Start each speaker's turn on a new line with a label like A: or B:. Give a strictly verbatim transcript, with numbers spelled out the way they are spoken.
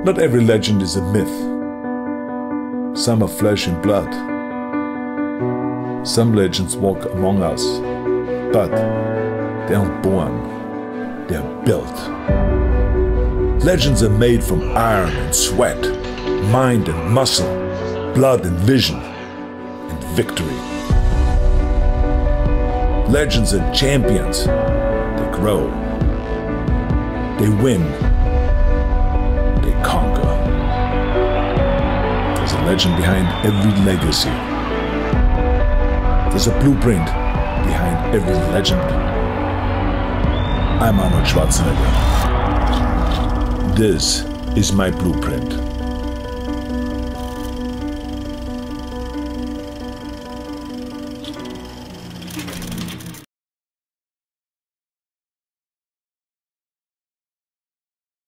A: Not every legend is a myth. Some are flesh and blood. Some legends walk among us, but they aren't born, they are built. Legends are made from iron and sweat, mind and muscle, blood and vision, and victory. Legends are champions. They grow. They win. They conquer. There's a legend behind every legacy. There's a blueprint behind every legend. I'm Arnold. This is my blueprint.